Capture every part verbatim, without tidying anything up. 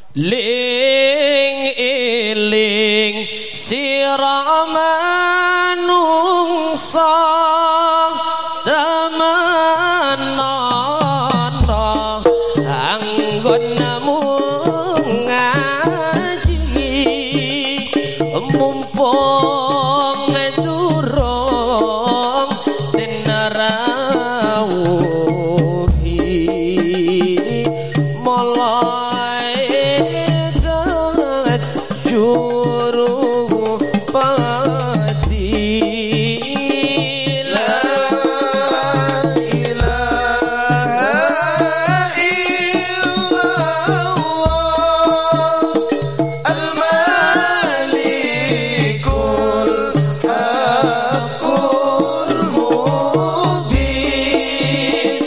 ling eling sira manungsa temenana anggonmu ngaji mumpung durung dinarawuhi mulai kejuru pati la ilaha illallah al-malikul haqqul mubin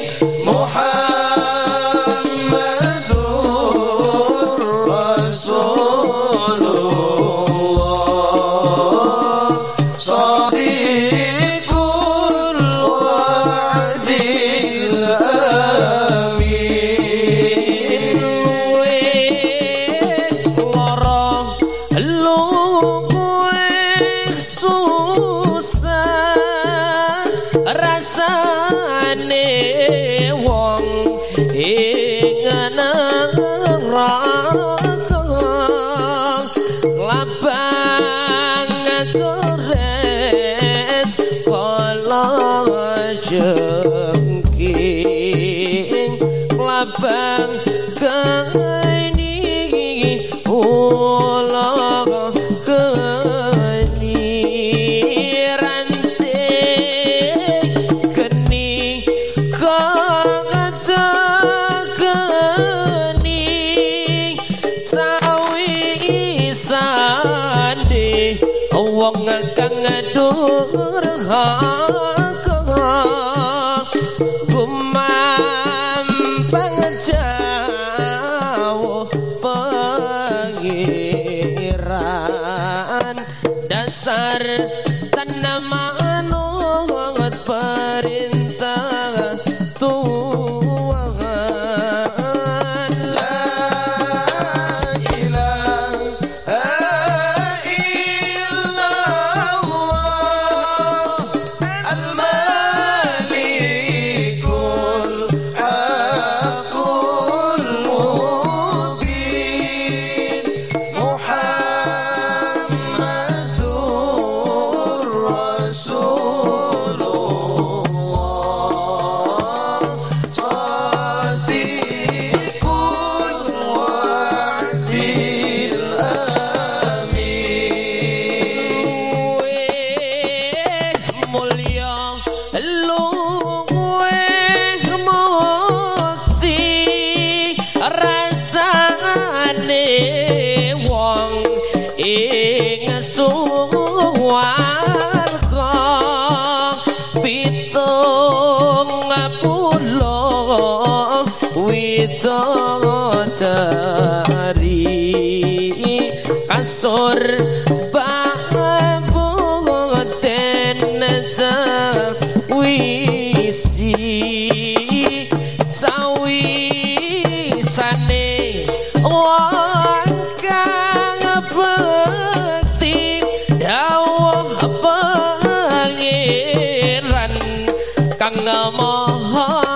Muhammadur Rasulullah Shadiqul wa'dil amin lorong luwih susah rasane wong ing neraka labang gores kala jengking labang keni ulang keni ranting keni kata keni sawi isane wong kang durhaka gumampang jauh pangeran dasar tanaman manut perintah Tuhan la ilaha illallah al-malikul haqqul mubin Muhammadur Rasulullah Shadiqul wa'dil amin mulya luwih mukti rasane wong ing suwarga pitung puluh widodari kasur babuten sawisi sawisane wong kang bekti dawuh pangeran kang maha